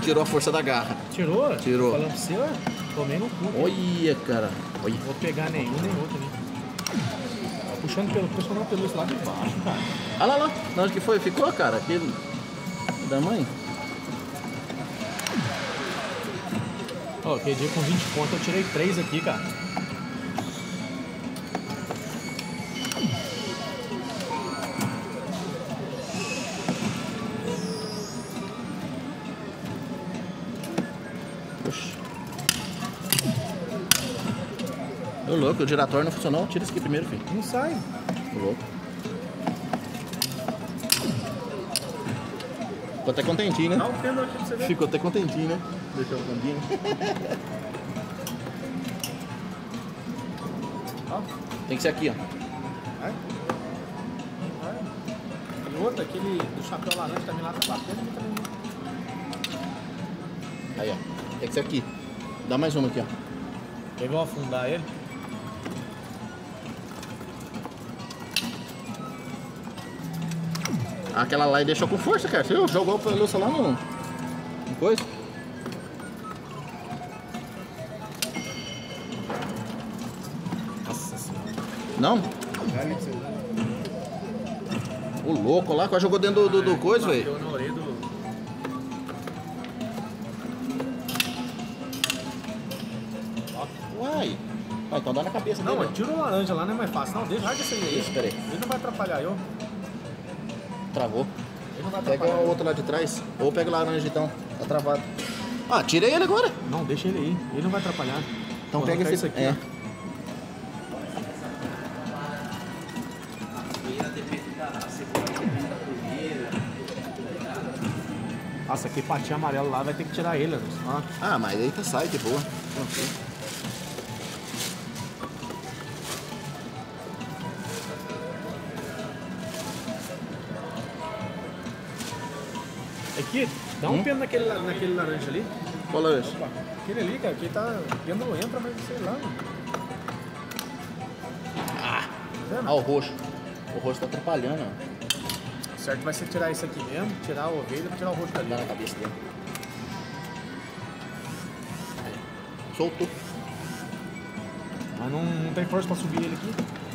tirou a força da garra. Tirou? Tirou. Falando pra você, ó. Tomei no cu. Olha, cara. Olha. Não vou pegar nenhum nem outro ali. Tá puxando pelo esse lado de baixo, cara. Olha lá. Na onde que foi? Ficou, cara? Aquele da mãe? Ó, aquele dia com 20 pontos eu tirei 3 aqui, cara. Oxi. Ô louco, o giratório não funcionou. Tira isso aqui primeiro, filho. Não sai. Ô louco. Ficou até contentinho, né? Dá um pêndulo aqui pra você ver. Ficou até contentinho, né? Deixou o cantinho. Ó. Tem que ser aqui, ó. Vai. Vai. E outro, aquele do chapéu laranja também lá tá batendo aqui também. Aí, ó. Tem que ser aqui. Dá mais uma aqui, ó. Quer ver eu afundar ele? Aquela lá e deixou com força, cara. Você viu? Jogou a pelúcia lá no coisa. Nossa senhora. Não? O louco lá, quase jogou dentro do coisa, velho. Bateu na orelha do... Uai. Vai, então dá na cabeça Não, dele. mas tira o laranja lá, não é mais fácil. Não, deixa esse aí. Isso, peraí. Ele não vai atrapalhar eu. Travou. Ele não vai Pega atrapalhar. o outro lá de trás. Ou pega o laranja então. Tá travado. Ah, tira ele agora. Não, deixa ele aí. Ele não vai atrapalhar. Então Vou pega arrancar esse isso aqui. É. Ó. Nossa, aquele patinho amarelo lá vai ter que tirar ele, ó. Ah, mas aí tá sai de boa. Tranquilo. Aqui, dá um pêndulo naquele laranja ali. Qual laranja? Opa, aquele ali, cara, que tá. Pêndulo entra, mas sei lá, mano. Ah, Tá vendo? ah, o roxo. O roxo tá atrapalhando, ó. O certo vai ser tirar isso aqui mesmo, tirar a ovelha pra tirar o rosto dali. Dá na cabeça dele. Soltou. Mas não tem força pra subir ele aqui.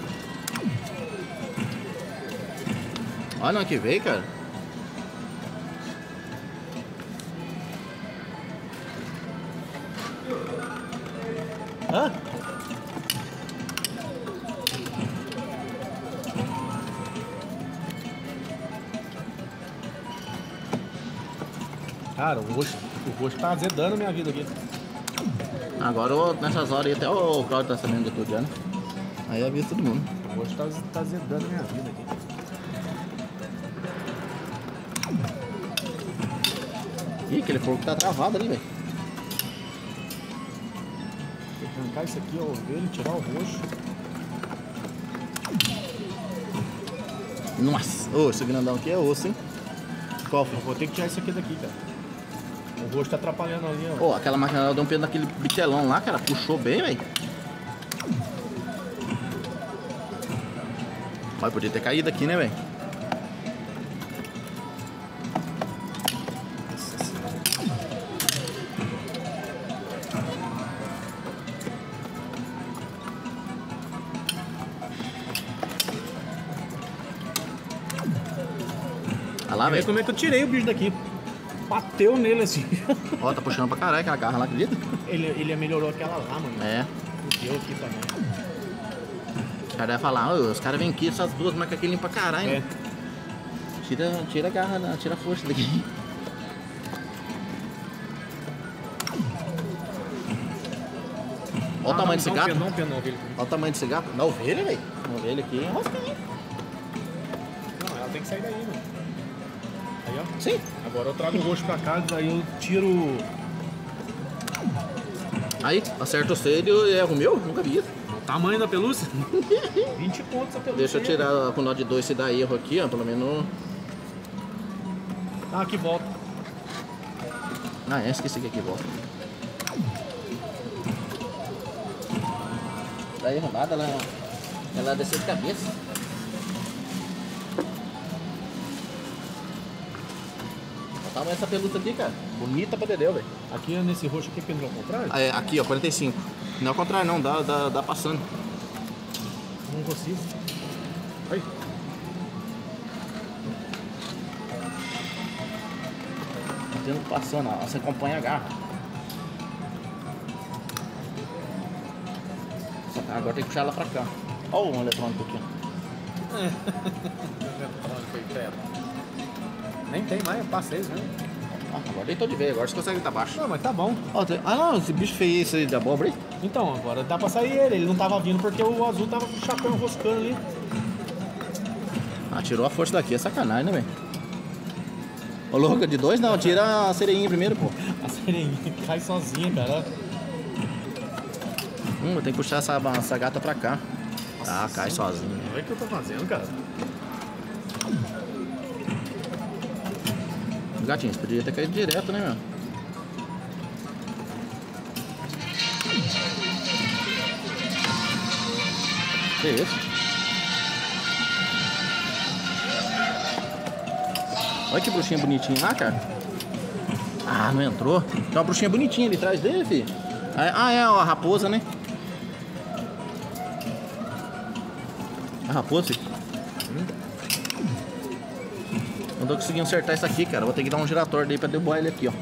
Olha onde que veio, cara. Hã? Cara, o roxo tá azedando a minha vida aqui. Agora, nessas horas aí, até o Claudio tá sabendo de tudo já, né? Aí avisa todo mundo. O roxo tá azedando a minha vida aqui. Ih, aquele porco tá travado ali, velho. Tem que arrancar isso aqui, a ovelha, tirar o roxo. Nossa, ô, esse grandão aqui é osso, hein? Qual foi? Eu vou ter que tirar isso aqui daqui, cara. O roxo tá atrapalhando ali, ó. Ô, aquela máquina lá deu um peso naquele bitelão lá, cara. Puxou bem, velho. Mas podia ter caído aqui, né, velho? Olha lá, Olha velho. como é que eu tirei o bicho daqui. Bateu nele assim. Ó, tá puxando pra caralho aquela garra lá, acredita? Ele melhorou aquela lá, mano. É. Eu aqui também. Os caras iam falar, ô, os caras vêm aqui, essas duas macacas aqui limpam pra caralho. É. Tira a garra, tira a força daqui. Olha o tamanho desse gato. Não, ovelha. Olha o tamanho desse gato. Da ovelha, velho. A ovelha aqui é rosquinha. Não, ela tem que sair daí, mano. Aí, ó. Sim. Agora eu trago o roxo pra cá, daí eu tiro. Aí, acerta o cedo e erro meu? Nunca vi isso. O tamanho da pelúcia? 20 pontos a pelúcia. Deixa eu tirar com nó de 2 se dá erro aqui, ó. Pelo menos. Ah, aqui volta. Ah, é, esqueci que aqui volta. Dá erro nada, ela desceu de cabeça. Tá Ah, mas essa pelúcia aqui, cara, bonita pra dedéu, velho. Aqui nesse roxo aqui pendurou ao contrário? Ah, é, aqui, ó, 45. Não é ao contrário, não, dá passando. Não consigo. Aí. Tá tendo passando, ó. Você acompanha a garra. Agora tem que puxar ela pra cá. Ó o eletrônico aqui. Nem tem mais, eu passei isso mesmo. Ah, agora deitou de vez, agora você consegue estar baixo. Não, mas tá bom. Ó, ah não, esse bicho feio esse aí de abóbora aí. Então, agora dá pra sair ele. Ele não tava vindo porque o azul tava com o chapéu enroscando ali. Ah, tirou a força daqui, é sacanagem, né, velho? Ô, louca, de dois não, tira a sereinha primeiro, pô. A sereinha cai sozinha, cara. Eu tenho que puxar essa gata pra cá. Ah, cai sozinha. Olha o que eu tô fazendo, cara. Gatinho, você poderia ter caído direto, né, meu? Que isso? Olha que bruxinha bonitinha lá, cara. Ah, não entrou. Tem uma bruxinha bonitinha ali atrás dele, filho. Ah, é a raposa, né? A raposa, filho. Não tô conseguindo acertar isso aqui, cara. Vou ter que dar um giratório daí pra derrubar ele aqui, ó.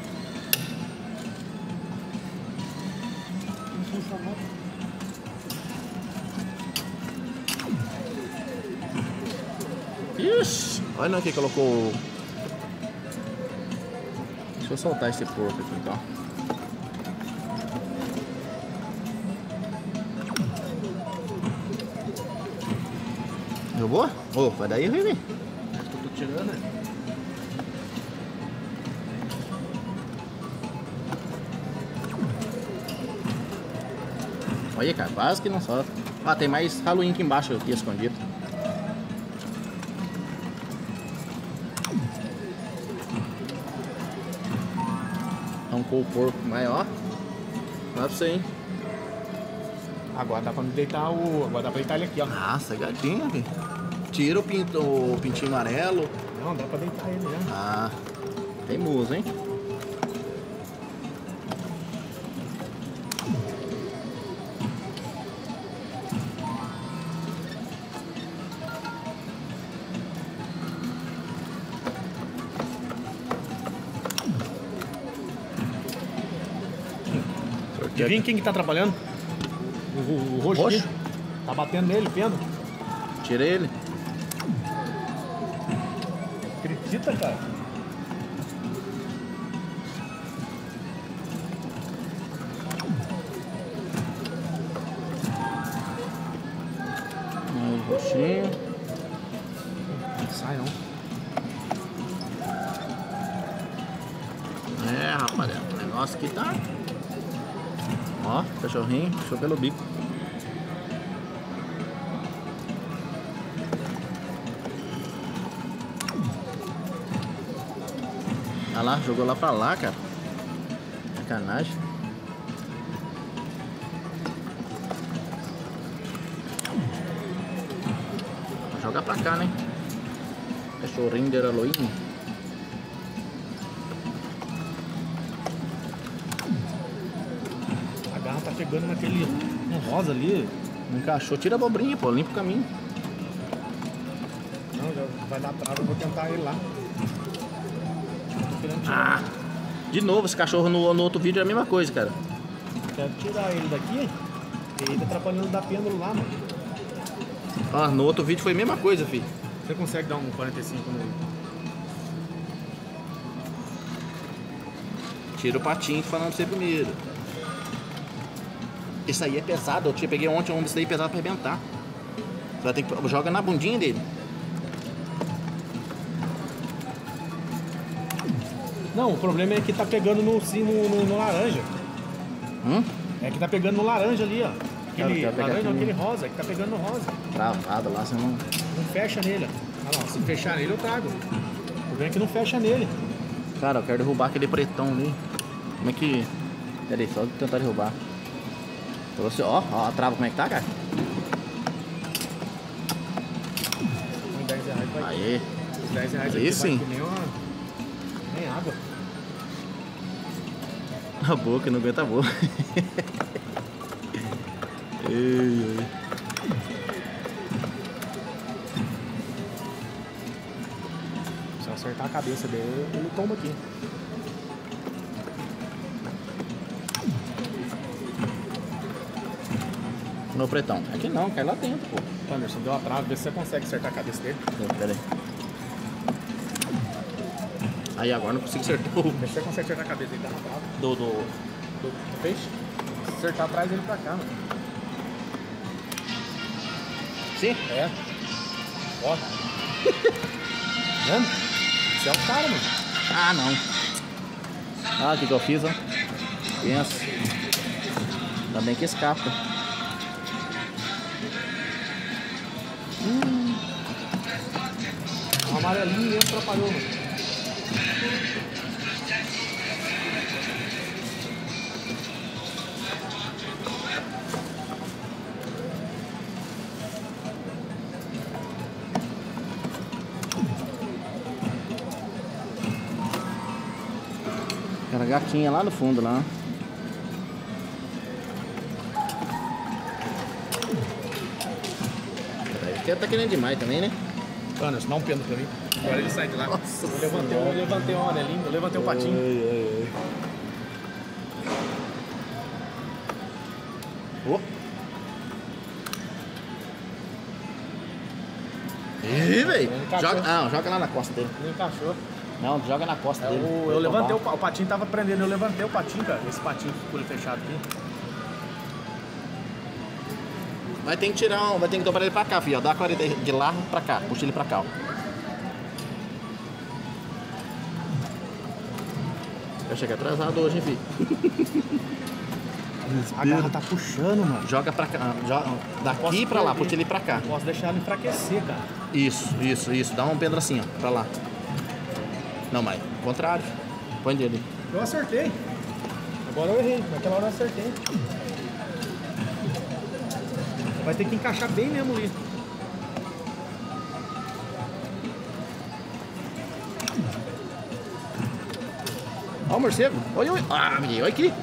Ixi, olha não que colocou. Deixa eu soltar esse porco aqui então. Derrubou? Ô, vai daí, Vivi. Eu tô tirando, né? Olha, cara, quase que não solta. Ah, tem mais Halloween aqui embaixo aqui escondido. Arrancou o porco maior. Dá pra você, hein? Agora dá pra me deitar o. Agora dá pra deitar ele aqui, ó. Nossa, gatinho, velho. Tira o pintinho amarelo. Não, dá pra deitar ele já. Ah, tem muso, hein? Adivinha quem que tá trabalhando? O roxo. Roxo? Aqui. Tá batendo nele, pendo. Tira ele. Acredita, cara? O roxinho. Não sai não. É, rapaziada, o negócio aqui tá. Ó, cachorrinho, puxou pelo bico. Olha lá, jogou lá pra lá, cara. Sacanagem. Vou jogar pra cá, né? Cachorrinho de Halloween. A garra tá pegando naquele. Um rosa ali. Não encaixou. Tira a abobrinha, pô. Limpa o caminho. Não, já vai dar trava, eu vou tentar ele lá. Tô querendo Ah! tirar. De novo, esse cachorro no outro vídeo é a mesma coisa, cara. Quero tirar ele daqui. Ele tá atrapalhando dar pêndulo lá, mano. Ah, no outro vídeo foi a mesma coisa, filho. Você consegue dar um 45 nele? Tira o patinho falando pra você primeiro. Esse aí é pesado. Eu peguei ontem um desse daí pesado pra arrebentar. Você vai ter que joga na bundinha dele. Não, o problema é que tá pegando no laranja. É que tá pegando no laranja ali, ó. Aquele Quero pegar laranja, não, aqui. aquele rosa, que tá pegando no rosa. Travado lá, você não. Não fecha nele, ó. Olha lá, se fechar nele eu trago. O problema é que não fecha nele. Cara, eu quero derrubar aquele pretão ali. Como é que. Pera aí, só tentar derrubar. Trouxe, ó a trava como é que tá, cara? Com 10 reais vai. Aê. Os 10 reais Aí aqui sim. vai que nem água. A boca, não aguenta a boca. Ei, ei. Se eu acertar a cabeça dele, ele toma aqui. No pretão. Aqui não, cai lá dentro, pô. Anderson, deu a trave, vê se você consegue acertar a cabeça dele. Pera aí. Aí agora não consigo acertar o... Vê se você consegue acertar a cabeça dele, dá na trave. Do peixe? Se acertar, traz ele pra cá, mano. Sim? É. Ó. Vendo? Você é o cara, mano. Ah, não. Ah, o que eu fiz, ó. Pensa. Ainda bem que escapa. O amarelinho mesmo atrapalhou, mano. Era gatinha lá no fundo, lá. Esse tá querendo demais também, né? Anderson, dá um pêndulo pra mim. Agora ele sai de lá. Nossa, eu levantei o amarelinho, eu levantei o patinho. Oh. Ih, velho. Joga lá na costa dele. Ele encaixou. Não, joga na costa dele. Eu levantei o patinho, tava prendendo. Eu levantei o patinho, cara. Esse patinho ficou fechado aqui. Vai ter que tirar vai ter que dobrar ele pra cá, filho. Dá a clarita de lá pra cá. Puxa ele pra cá, ó. Eu cheguei atrasado hoje, hein, filho. A garra tá puxando, mano. Joga pra cá. Daqui pra lá, puxa ele pra cá. Não posso deixar ele enfraquecer, cara. Isso. Dá um pedro assim, ó. Pra lá. Não, mas ao contrário. Põe dele. Eu acertei. Agora eu errei. Naquela hora eu acertei. Vai ter que encaixar bem mesmo ali. Ó o morcego. Olha. Ah, menino. Olha aqui.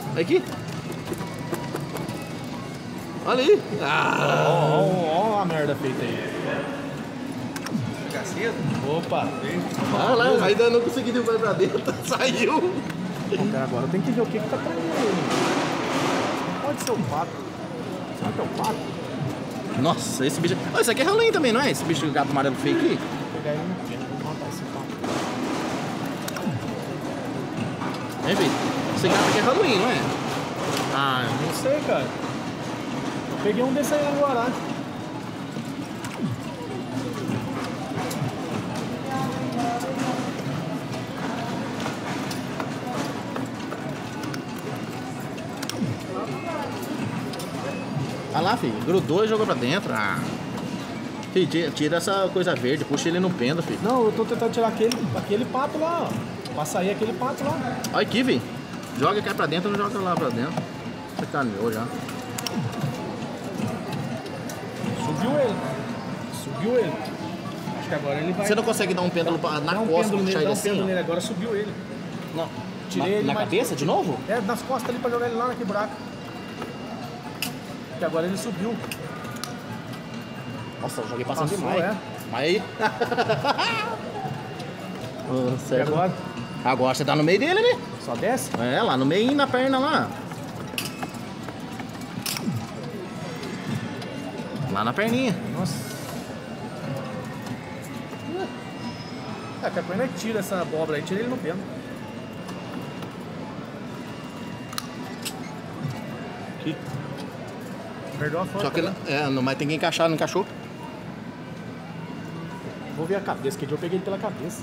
Olha aí. Ó a merda feita aí. Fica cedo? Opa. Ah lá, ainda não consegui derrubar pra dentro. Saiu. Não, cara, agora eu tenho que ver o que tá prendendo aí. Não pode ser o pato. Será que é o pato? Nossa, esse bicho... Oh, isso aqui é Halloween também, não é? Esse bicho gato amarelo feio aqui? Vou pegar ele no pé, vou matar esse pato. Hein, filho? Esse gato aqui é Halloween, não é? Ah, eu não sei, cara. Eu peguei um desse aí agora. Olha lá, filho. Grudou e jogou pra dentro. Ah. Filho, tira essa coisa verde, puxa ele no pêndulo, filho. Não, eu tô tentando tirar aquele pato lá, ó. Pra sair aquele pato lá. Olha aqui, filho. Joga aqui pra dentro, não joga lá pra dentro. Você caminhou já. Subiu ele. Acho que agora ele vai... Você não consegue dar um pêndulo na costa pra puxar ele assim, ó? nele. Agora subiu ele. Não. Tirei ele Na mais- cabeça, de novo? É, nas costas ali pra jogar ele lá naquele buraco. Que agora ele subiu. Nossa, eu joguei passando Passou, demais. é. Mas aí... Oh, E certo. agora? Agora você tá no meio dele, né? Só desce? É, lá no meio e na perna lá. Lá na perninha. Nossa. É, que a coisa tira essa abóbora aí, tira ele no pêndulo. Aqui. Perdeu a foto. Só que não, mas tem que encaixar, não encaixou? Vou ver a cabeça, que dia eu peguei ele pela cabeça.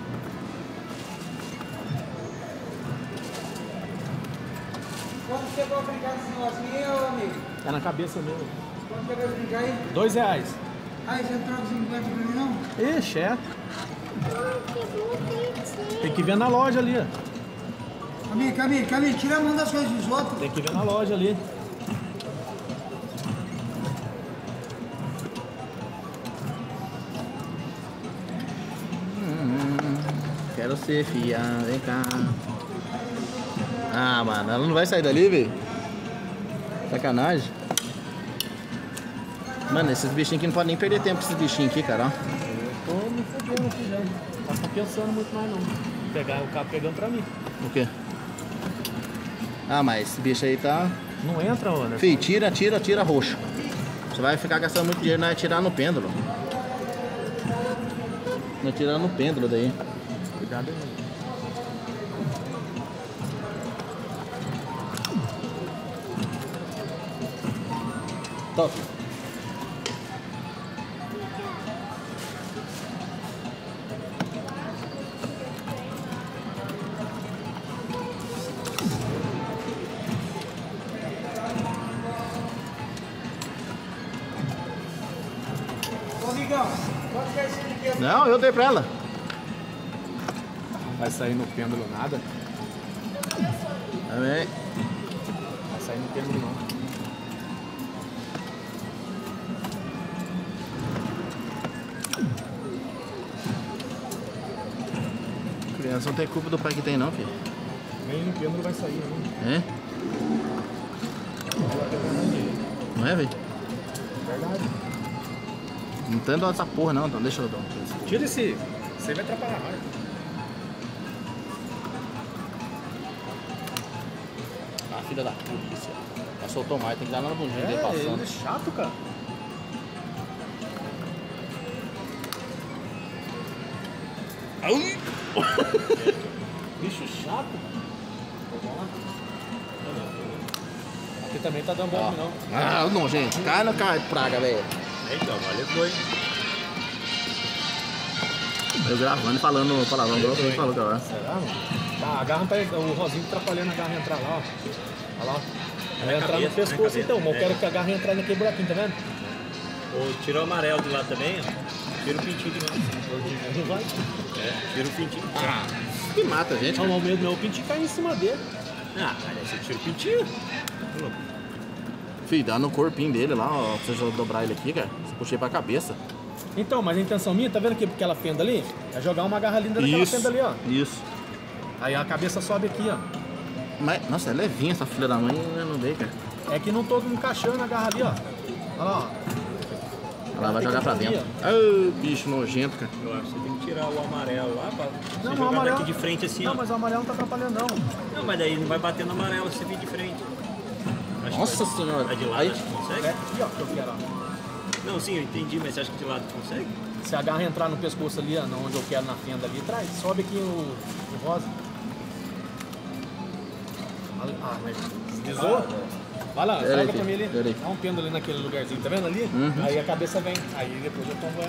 Quando chegou a brincar com esse negocinho, ô amigo? É na cabeça mesmo. Quando chegou a brincar aí? R$2. Aí você não troca 50 pra mim, não? Ixi, é. Tem que ver na loja ali, ó. Camille, tira a mão das coisas dos outros. Tem que ver na loja ali. Quero ser fiel, vem cá. Ah, mano, ela não vai sair dali, velho. Sacanagem. Mano, esses bichinhos aqui não podem nem perder tempo, esses bichinhos aqui, cara. Eu tô me fudendo aqui já. Não tá pensando muito mais não. Pegar o cabo pegando pra mim. O quê? Ah, mas esse bicho aí tá... Não entra, Anderson. Fih, tira roxo. Você vai ficar gastando muito dinheiro, não é tirar no pêndulo. Não é tirar no pêndulo daí. Cuidado aí. Top. Ô, amigão, quanto que é esse aqui? Não, eu dei pra ela. Vai sair no pêndulo nada. Também. Vai sair no pêndulo não. Criança não tem culpa do pai que tem não, filho. Nem no pêndulo vai sair, não. É? Não é, velho? Verdade. Não tem dó dessa porra não, então deixa eu dar uma coisa. Tira esse. Você vai atrapalhar mais. Ah, filha da puta, isso. Já soltou mais, tem que dar lá na bundinha dele Ele passando. é chato, cara. Ai! Bicho chato. Aqui também tá dando bom, não. Ah, não, gente. Cai não cai praga, velho. Então, valeu, foi. Eu gravando e falando palavrão grosso, ele falou que agora. Será, mano? Tá, a garra tá. O Rosinho atrapalhando a garra entrar lá, ó. Olha lá, ó. Vai entrar no pescoço então, mas eu quero que a garra entre naquele buraquinho, tá vendo? Ou tira o amarelo de lá também, ó. Tira o pintinho de lá. Não vai. Tira o pintinho. Ah, que mata a gente. Não, o medo meu, o pintinho cai em cima dele. Ah, mas aí você tira o pintinho. Filho, dá no corpinho dele lá, ó. Pra você dobrar ele aqui, cara. Você puxei pra cabeça. Então, mas a intenção minha, tá vendo aquela fenda ali? É jogar uma garra linda naquela fenda ali, ó. Isso. Aí a cabeça sobe aqui, ó. Mas, nossa, é levinha essa filha da mãe, eu não veio, cara. É que não tô encaixando a garra ali, ó. Olha lá, ó. Ela vai tem jogar que pra vir dentro. aqui, Ai, bicho nojento, cara. Eu acho que você tem que tirar o amarelo lá pra Não, você mas o jogar amarelo... daqui de frente assim, Não, ó. mas o amarelo não tá atrapalhando, não. Não, mas daí não vai bater no amarelo se você vir de frente. Acho que Nossa vai- senhora. Vai de lado, Aí- acho que consegue? É aqui, ó, que eu quero, ó. Não, sim, eu entendi, mas você acha que de lado consegue? Se a garra entrar no pescoço ali, ó, onde eu quero, na fenda ali atrás, sobe aqui o rosa. Ah, mas deslizou? Vai lá, Pera aí, joga pra filho, mim ali. pera aí. Dá um pêndulo ali naquele lugarzinho, tá vendo ali? Uhum. Aí a cabeça vem. Aí depois eu tomo ela.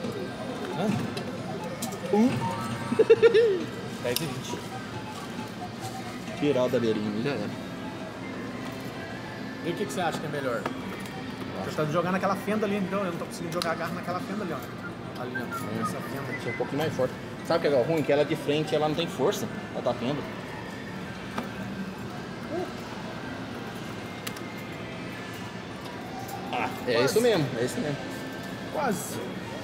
10 e 20. Tirar o da beirinha, já era. E o que você acha que é melhor? Você tá jogando naquela fenda ali, então eu não tô conseguindo jogar a garra naquela fenda ali, ó. Ali, ó. Essa fenda. Deixa um pouquinho mais forte. Sabe o que é ruim? Que ela de frente, ela não tem força. Ela tá tendo. Ah, é isso mesmo, é isso mesmo. Quase.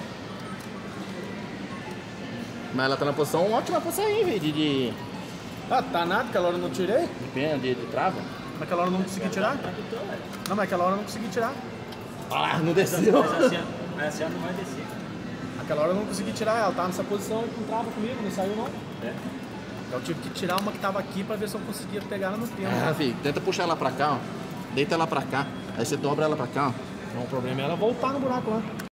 Mas ela tá na posição, uma ótima posição aí, velho, de Ah, tá nada, aquela hora eu não tirei. pena, de trava. Naquela hora eu não consegui tirar. Não, mas aquela hora eu não consegui tirar. Ah, não desceu. Mas assim ela não vai descer. Aquela hora eu não consegui tirar, ela tava nessa posição e não trava comigo, não saiu não. É. Eu tive que tirar uma que tava aqui pra ver se eu conseguia pegar ela no tempo. Ah, filho, tenta puxar ela pra cá, ó. Deita ela pra cá. Aí você dobra ela pra cá, ó. Então o problema é ela voltar no buraco lá.